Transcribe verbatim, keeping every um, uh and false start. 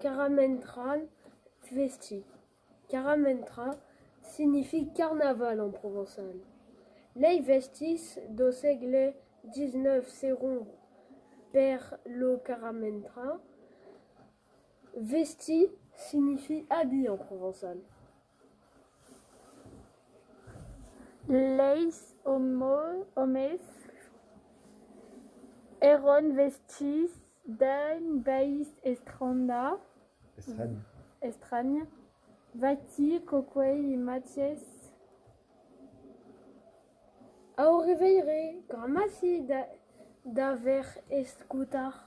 Caramentran Vesti. Caramentra signifie carnaval en provençal. Lei vestis do segle dix-neuf seront per lo Caramentra. Vesti signifie habit en provençal. Leis homo, homes eron vestis d'un país estranda, Estragne. estragne, vati coquei e maties. Ao reveire, grammaci d'aver escutar